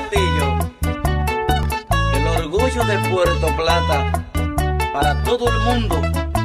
Castillo, el orgullo de Puerto Plata para todo el mundo.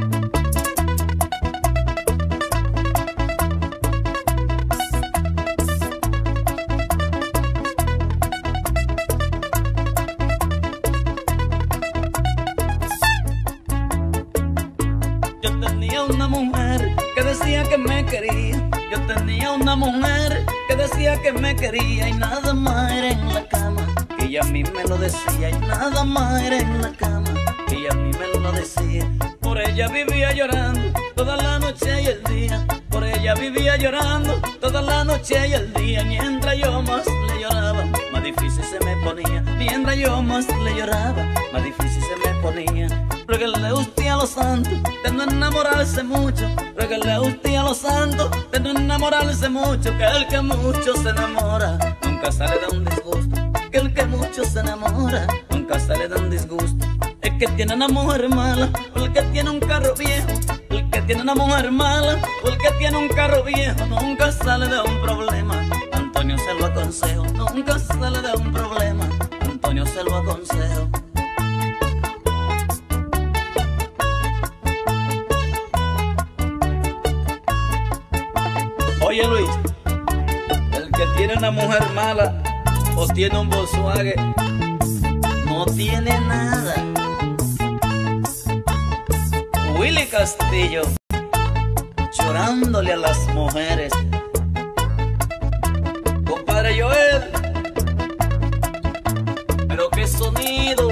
Yo tenía una mujer que decía que me quería. Yo tenía una mujer que decía que me quería y nada más era en la cama. Que ella a mí me lo decía y nada más era en la cama. Que ella a mí me lo decía. Por ella vivía llorando toda la noche y el día. Por ella vivía llorando toda la noche y el día. Mientras yo más le lloraba, más difícil se me ponía. Mientras yo más le lloraba, más difícil se me ponía. Ruégale usted a los santos de no enamorarse mucho. Ruégale usted a los santos de no enamorarse mucho. Que el que mucho se enamora nunca sale de un disgusto. Que el que mucho se enamora nunca sale de un disgusto. El que tiene una mujer mala o el que tiene un carro viejo. El que tiene una mujer mala o el que tiene un carro viejo nunca sale de un problema. Antonio se lo aconsejo, nunca sale de un problema. Antonio se lo aconsejo. Oye Luis, el que tiene una mujer mala o tiene un Volkswagen no tiene nada. Willy Castillo, llorándole a las mujeres. Compadre Joel, pero qué sonido.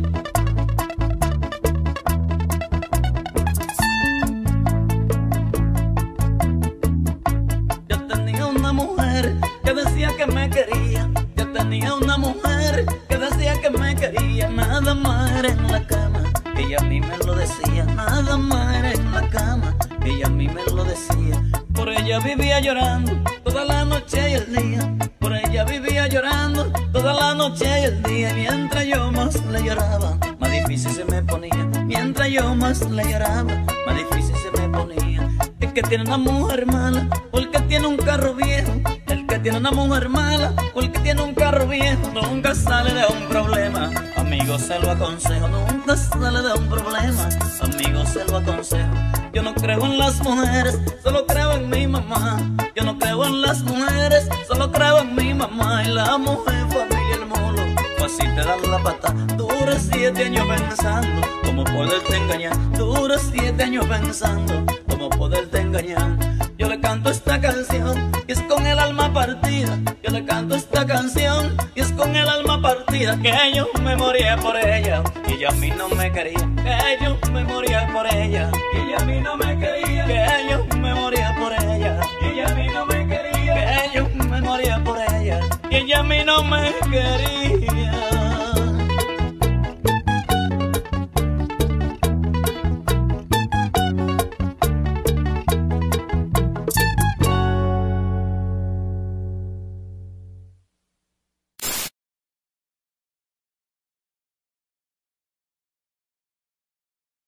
Que decía que me quería. Yo tenía una mujer que decía que me quería. Nada más era en la cama. Ella a mí me lo decía. Nada más era en la cama. Ella a mí me lo decía. Por ella vivía llorando toda la noche y el día. Por ella vivía llorando toda la noche y el día. Mientras yo más le lloraba, más difícil se me ponía. Mientras yo más le lloraba, más difícil se me ponía. El que tiene una mujer mala o el que tiene un carro viejo. El que tiene una mujer mala o el que tiene un carro viejo nunca sale de un problema. Amigo, se lo aconsejo, nunca sale de un problema. Amigo, se lo aconsejo. Yo no creo en las mujeres, solo creo en mi mamá. Yo no creo en las mujeres, solo creo en mi mamá. Y la mujer familia el molo, pues así te dan la pata. Dura 7 años pensando cómo poderte engañar. Dura 7 años pensando cómo poderte engañar. Yo le canto esta canción y es con el alma partida. Yo le canto esta canción y es con el alma partida. Que yo me moría por ella y ella a mí no me quería. Que yo me moría por ella y ella a mí no me quería. Que yo me moría por ella y ella a mí no me quería. Que yo me moría por ella y ella a mí no me quería.